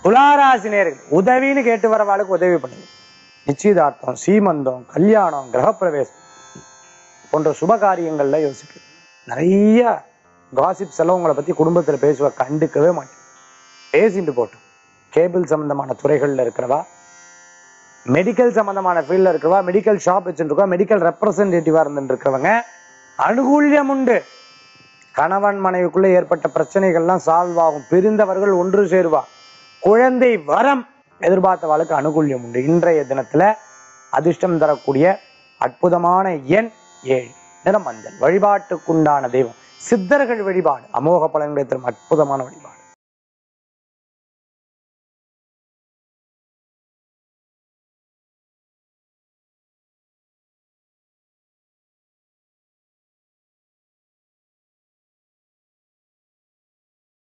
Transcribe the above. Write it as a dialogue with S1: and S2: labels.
S1: துளாராசி நேயர்கள் உதவின்னு கேட்டு வரவாளுக்கு உதவி பண்ணுங்க. நிச்சயதார்த்தம், சீமந்தம், கல்யாணம், கிரகப்பிரவேசம் போன்ற சுப காரியங்கள்ல யோசிக்க. நிறைய காசிப்ஸ் எல்லாம் உங்களை பத்தி குடும்பத்துல பேசுவ, கண்டுக்கவே மாட்டேன். பேசிட்டு போட்டோம். கேபிள் சம்பந்தமான துறைகள்ல இருக்கிறவா, மெடிக்கல் சம்பந்தமான ஃபீல்ட்ல இருக்கிறவா, மெடிக்கல் ஷாப் வச்சுருக்கா, மெடிக்கல் ரெப்ரசன்டேட்டிவா இருந்துட்டு இருக்கிறவங்க அனுகூல்யம் உண்டு. கணவன் மனைவிக்குள்ள ஏற்பட்ட பிரச்சனைகள்லாம் சால்வ் ஆகும். பிரிந்தவர்கள் ஒன்று சேருவா. குழந்தை வரம் எதிர்பார்த்தவாளுக்கு அனுகூல்யம் உண்டு. இன்றைய தினத்துல அதிர்ஷ்டம் தரக்கூடிய அற்புதமான எண் 7, நிறம் மஞ்சள். வழிபாட்டுக்குண்டான தெய்வம் சித்தர்கள் வழிபாடு அமோக பலன்களை தரும் அற்புதமான வழிபாடு.